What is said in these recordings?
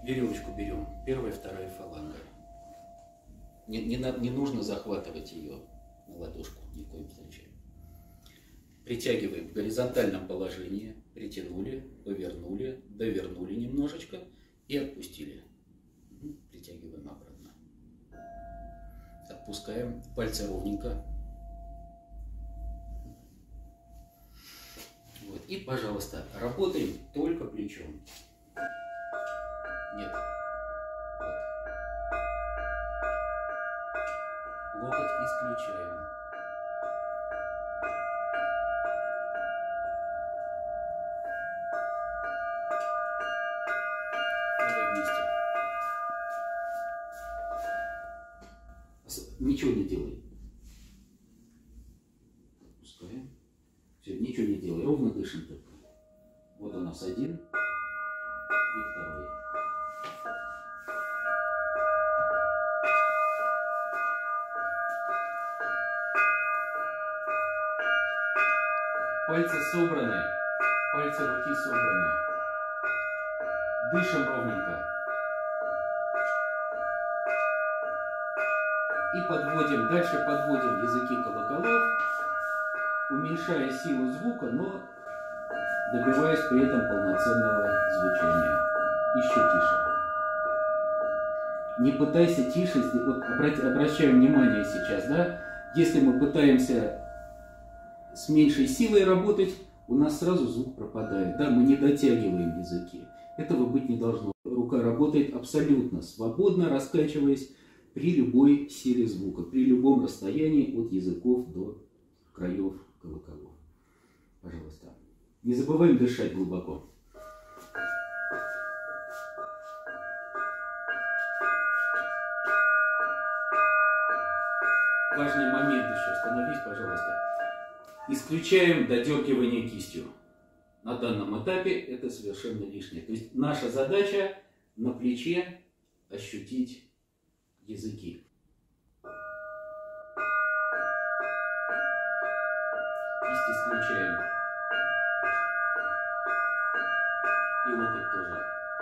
Веревочку берем. Первая, вторая фаланга. Не нужно захватывать ее на ладошку ни в коем случае. Притягиваем в горизонтальном положении. Притянули, повернули, довернули немножечко и отпустили. Притягиваем обратно. Отпускаем. Пальцы ровненько. Вот. И, пожалуйста, работаем только плечом. Нет. Вот. Локоть исключаем. Давай вместе. Ничего не делай. Отпускаем. Все, ничего не делай. Ровно дышим только. Вот у нас один и второй. Пальцы собраны, пальцы руки собраны. Дышим ровненько. И подводим, дальше подводим языки колоколов, уменьшая силу звука, но добиваясь при этом полноценного звучания. Еще тише. Не пытайся тише, вот обращаем внимание сейчас, да, если мы пытаемся с меньшей силой работать, у нас сразу звук пропадает. Да, мы не дотягиваем языки. Этого быть не должно. Рука работает абсолютно свободно, раскачиваясь при любой силе звука, при любом расстоянии от языков до краев колоколов. Пожалуйста. Не забываем дышать глубоко. Важный момент еще. Остановись, пожалуйста. Исключаем додергивание кистью. На данном этапе это совершенно лишнее. То есть наша задача на плече ощутить языки. Кисть исключаем. И локоть тоже.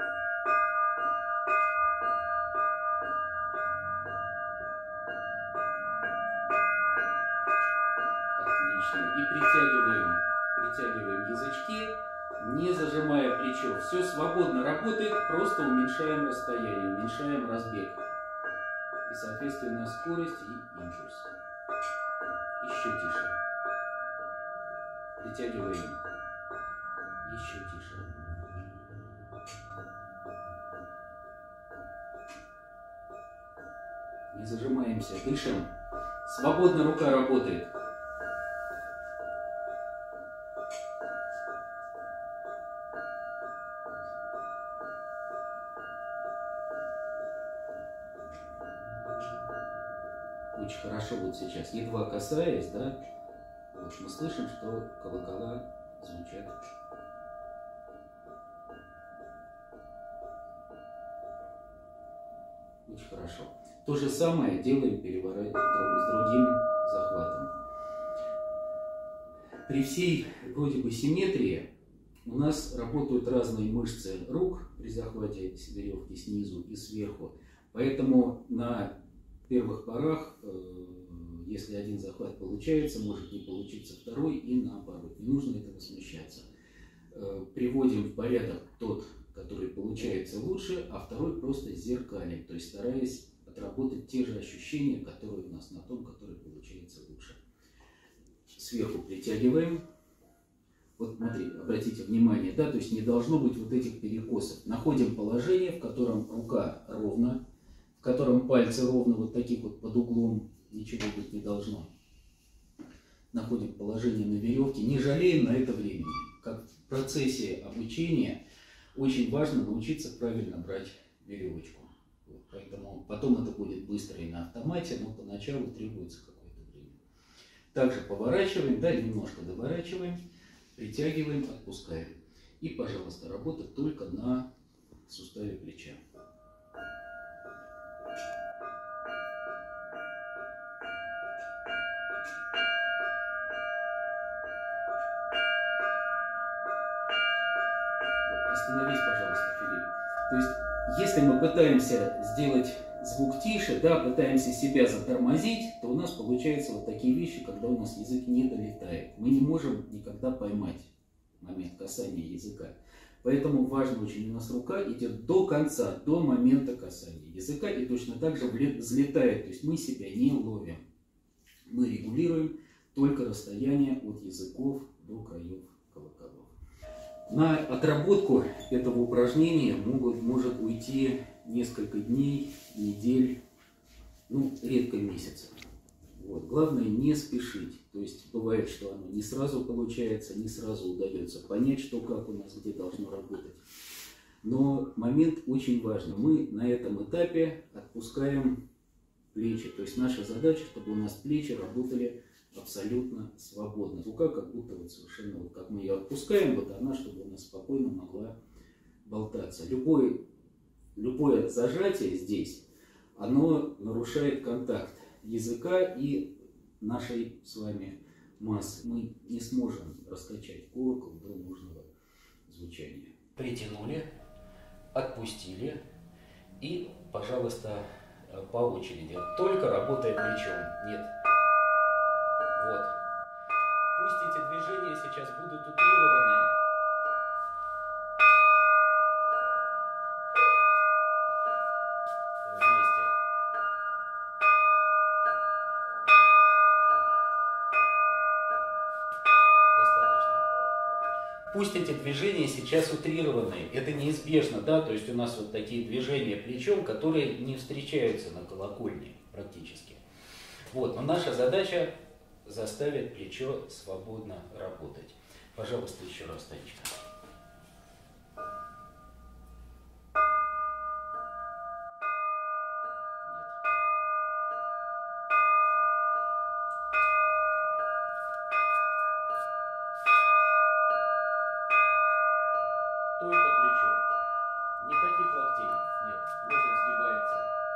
И притягиваем язычки, не зажимая плечо. Все свободно работает, просто уменьшаем расстояние, уменьшаем разбег. И, соответственно, скорость и импульс. Еще тише. Притягиваем. Еще тише. Не зажимаемся, дышим. Свободно рука работает. Очень хорошо вот сейчас, едва касаясь, да, вот мы слышим, что колокола звучат. Очень хорошо. То же самое делаем с другим захватом. При всей вроде бы симметрии у нас работают разные мышцы рук при захвате веревки снизу и сверху. Поэтому на первых порах, если один захват получается, может не получиться второй и наоборот. Не нужно этого смущаться. Приводим в порядок тот, который получается лучше, а второй просто зеркалим, то есть стараясь отработать те же ощущения, которые у нас на том, который получается лучше. Сверху притягиваем. Вот смотри, обратите внимание, да, то есть не должно быть вот этих перекосов. Находим положение, в котором рука ровно, в котором пальцы ровно, вот таких вот под углом, ничего быть не должно. Находим положение на веревке, не жалеем на это времени. Как в процессе обучения очень важно научиться правильно брать веревочку. Вот, поэтому потом это будет быстро и на автомате, но поначалу требуется какое-то время. Также поворачиваем, да, немножко доворачиваем, притягиваем, отпускаем. И, пожалуйста, работа только на суставе плеча. Остановись, пожалуйста, Филипп. То есть Если мы пытаемся сделать звук тише, да, пытаемся себя затормозить, то у нас получаются вот такие вещи, когда у нас язык не долетает. Мы не можем никогда поймать момент касания языка. Поэтому важно очень, у нас рука идет до конца, до момента касания языка, и точно так же взлетает, то есть мы себя не ловим. Мы регулируем только расстояние от языков до краев колоколов. На отработку этого упражнения может уйти несколько дней, недель, ну, редко месяцев. Вот. Главное не спешить. То есть бывает, что оно не сразу получается, не сразу удается понять, что как у нас, где должно работать. Но момент очень важный. Мы на этом этапе отпускаем плечи. То есть наша задача, чтобы у нас плечи работали абсолютно свободно. Рука как будто вот совершенно, вот как мы ее отпускаем, вот она, чтобы у нас спокойно могла болтаться. Любое зажатие здесь, оно нарушает контакт языка и нашей с вами массы. Мы не сможем раскачать колокол до нужного звучания. Притянули, отпустили и, пожалуйста, по очереди. Только работая плечом. Нет. Вот. Пусть эти движения сейчас будут утрированные. Вместе. Достаточно. Пусть эти движения сейчас утрированные. Это неизбежно, да, то есть у нас вот такие движения плечом, которые не встречаются на колокольне практически. Вот, но наша задача заставить плечо свободно работать. Пожалуйста, еще раз, Танечка. Только плечо. Никаких локтей. Нет, локоть сгибается.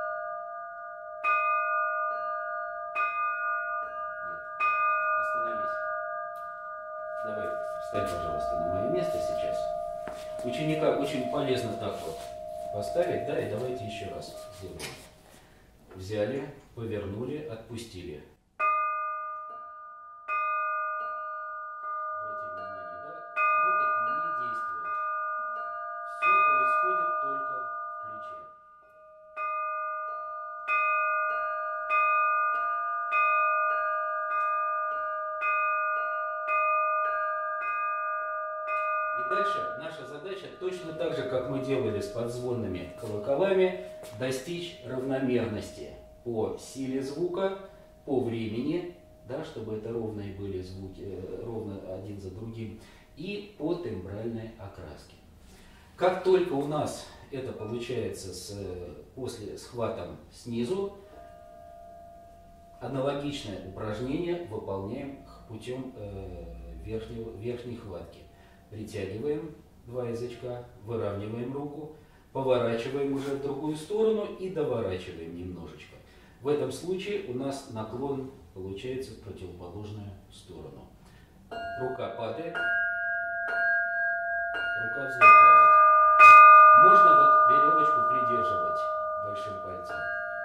Нет. Остановись. Давай, встань, пожалуйста, на мое место сейчас. Ученика очень полезно так вот поставить, да, и давайте еще раз сделаем. Взяли, повернули, отпустили. Обратите внимание, да, локоть не действует. Все происходит только в плече. И дальше наша задача, точно так же, как мы делали с подзвонными колоколами, достичь равномерности по силе звука, по времени, да, чтобы это ровные были звуки, ровно один за другим, и по тембральной окраске. Как только у нас это получается после схватом снизу, аналогичное упражнение выполняем путем верхней хватки. Притягиваем два язычка, выравниваем руку, поворачиваем уже в другую сторону и доворачиваем немножечко. В этом случае у нас наклон получается в противоположную сторону. Рука падает, рука взлетает. Можно вот веревочку придерживать большим пальцем.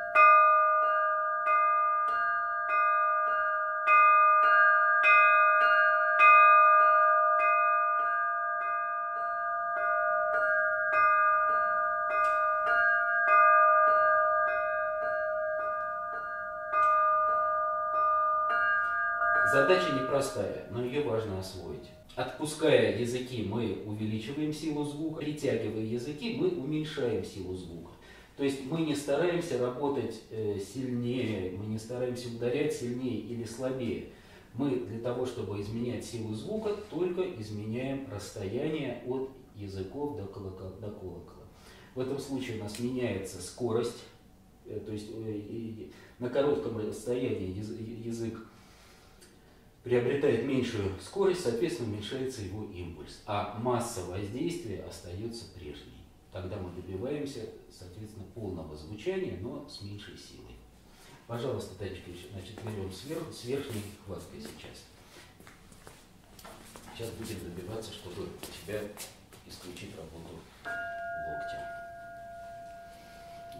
Задача непростая, но ее важно освоить. Отпуская языки, мы увеличиваем силу звука, притягивая языки, мы уменьшаем силу звука. То есть мы не стараемся работать сильнее, мы не стараемся ударять сильнее или слабее. Мы для того, чтобы изменять силу звука, только изменяем расстояние от языков до колокола. В этом случае у нас меняется скорость, то есть на коротком расстоянии язык приобретает меньшую скорость, соответственно, уменьшается его импульс. А масса воздействия остается прежней. Тогда мы добиваемся, соответственно, полного звучания, но с меньшей силой. Пожалуйста, Танечка, значит, берем с верхней хваткой сейчас. Сейчас будем добиваться, чтобы у тебя исключить работу локтя.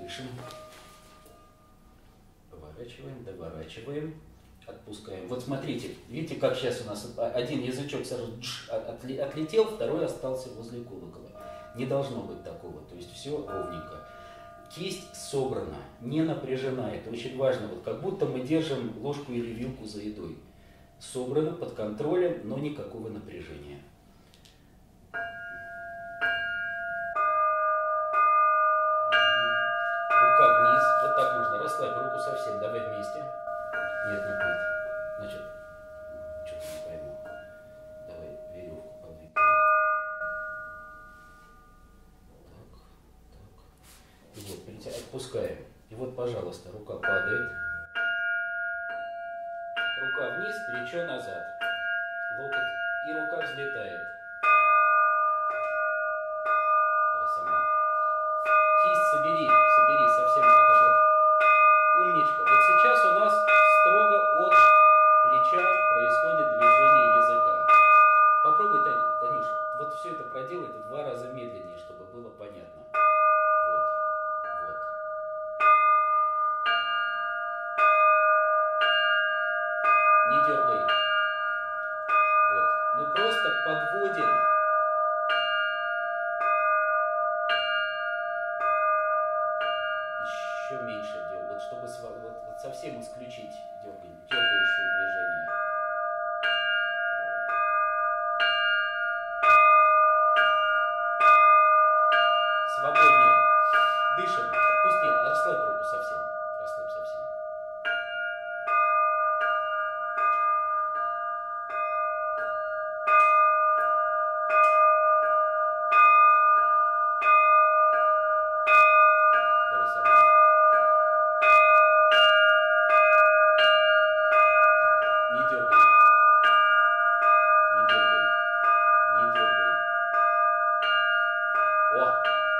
Дышим. Поворачиваем, доворачиваем. Отпускаем. Вот смотрите, видите, как сейчас у нас один язычок сразу отлетел, второй остался возле колокола. Не должно быть такого, то есть все ровненько. Кисть собрана, не напряжена, это очень важно, вот как будто мы держим ложку или вилку за едой. Собрано, под контролем, но никакого напряжения. Рука вниз, вот так можно, расслабь руку совсем, давай вместе. Нет, нет, нет, значит, что-то не пойму. Давай веревку подвигай. Так. И вот, отпускаем. И вот, пожалуйста, рука падает. Рука вниз, плечо назад. Локоть. И рука взлетает. Давай сама. Кисть собери совсем. Ага, вот. Умничка. Вот сейчас у нас строго от плеча происходит движение языка. Попробуй, Танюш, вот все это проделать в 2 раза медленнее, чтобы было понятно. Вот. Не дергай. Вот. Мы просто подводим. Еще меньше делаем. Вот чтобы вот совсем исключить дергающее движение. Свободнее. Дышим. Отпусти. Расслабь руку совсем. Расслабь совсем. Давай сама. Не дергай. Не дергай. Не дергай. О!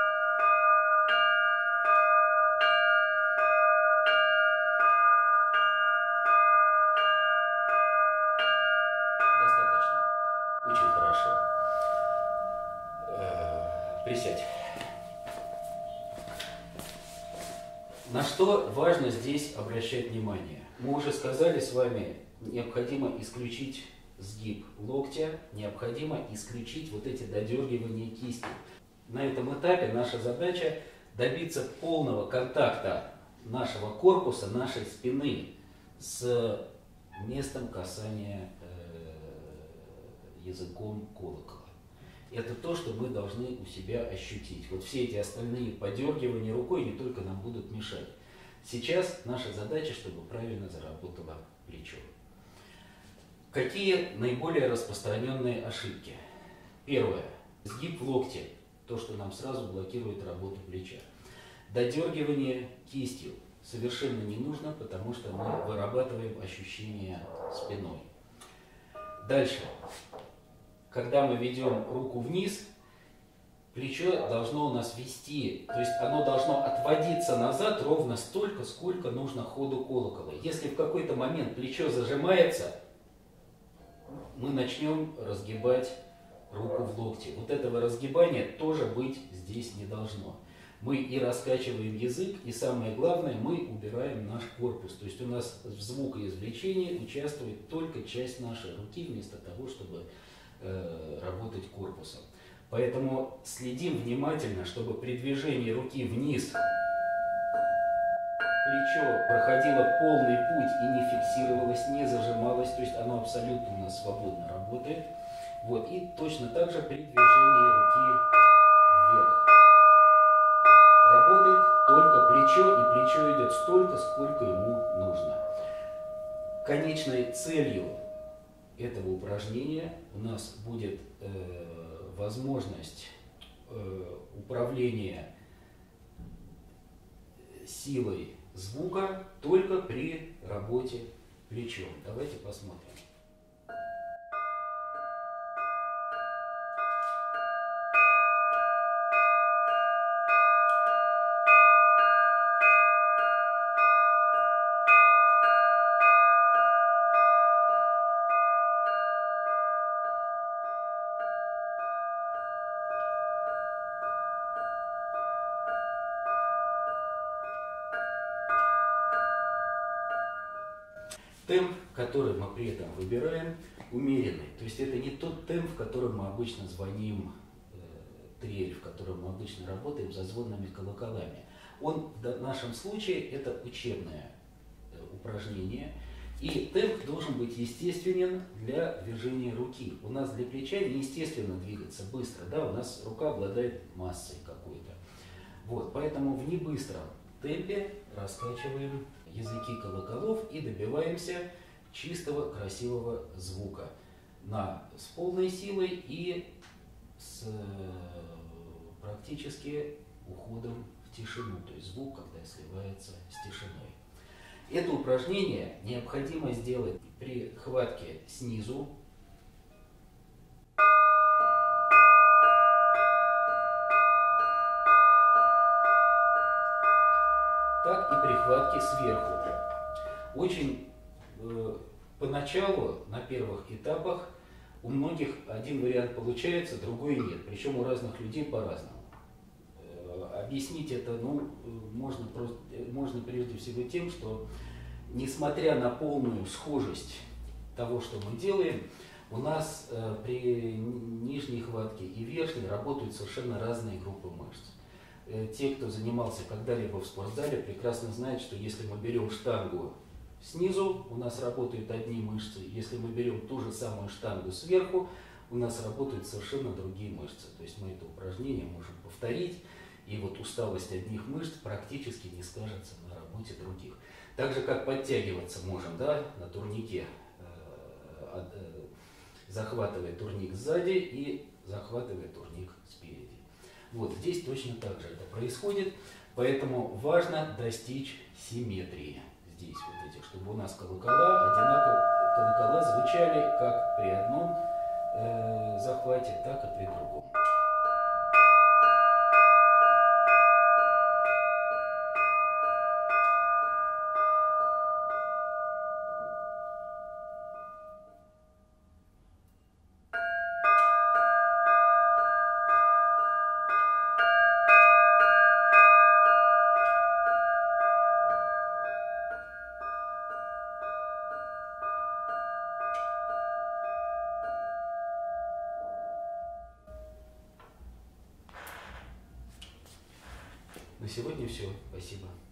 Достаточно. Очень хорошо. Присядь. На что важно здесь обращать внимание? Мы уже сказали с вами, необходимо исключить сгиб локтя, необходимо исключить вот эти додергивания кисти. На этом этапе наша задача добиться полного контакта нашего корпуса, нашей спины с местом касания языком колокола. Это то, что мы должны у себя ощутить. Вот все эти остальные подергивания рукой не только нам будут мешать. Сейчас наша задача, чтобы правильно заработало плечо. Какие наиболее распространенные ошибки? Первое. Сгиб в локте. То, что нам сразу блокирует работу плеча. Додергивание кистью совершенно не нужно, потому что мы вырабатываем ощущение спиной. Дальше. Когда мы ведем руку вниз, плечо должно у нас вести, то есть оно должно отводиться назад ровно столько, сколько нужно ходу колокола. Если в какой-то момент плечо зажимается, мы начнем разгибать руку в локте. Вот этого разгибания тоже быть здесь не должно. Мы и раскачиваем язык, и самое главное, мы убираем наш корпус. То есть у нас в звукоизвлечении участвует только часть нашей руки, вместо того, чтобы работать корпусом. Поэтому следим внимательно, чтобы при движении руки вниз плечо проходило полный путь и не фиксировалось, не зажималось, то есть оно абсолютно у нас свободно работает. Вот. И точно так же при движении руки вверх. Работает только плечо, и плечо идет столько, сколько ему нужно. Конечной целью этого упражнения у нас будет возможность управления силой звука только при работе плечом. Давайте посмотрим. темп, который мы при этом выбираем, умеренный. То есть это не тот темп, в котором мы обычно звоним, трель, в котором мы обычно работаем за звонными колоколами. Он в нашем случае это учебное упражнение. И темп должен быть естественен для движения руки. У нас для плеча неестественно двигаться быстро, да, у нас рука обладает массой какой-то. Вот, поэтому в небыстром темпе раскачиваем языки колоколов и добиваемся чистого, красивого звука с полной силой и с практически уходом в тишину, то есть звук, когда сливается с тишиной. Это упражнение необходимо сделать при хватке снизу, так и при хватке сверху. Очень поначалу, на первых этапах, у многих один вариант получается, другой нет, причем у разных людей по-разному. Объяснить это можно прежде всего тем, что несмотря на полную схожесть того, что мы делаем, у нас при нижней хватке и верхней работают совершенно разные группы мышц. Те, кто занимался когда-либо в спортзале, прекрасно знают, что если мы берем штангу снизу, у нас работают одни мышцы, если мы берем ту же самую штангу сверху, у нас работают совершенно другие мышцы. То есть мы это упражнение можем повторить, и вот усталость одних мышц практически не скажется на работе других. Так же, как подтягиваться можем, да, на турнике, захватывая турник сзади и захватывая турник спереди. Вот здесь точно так же это происходит, поэтому важно достичь симметрии здесь, вот этих, чтобы у нас колокола звучали как при одном захвате, так и при другом. На сегодня все. Спасибо.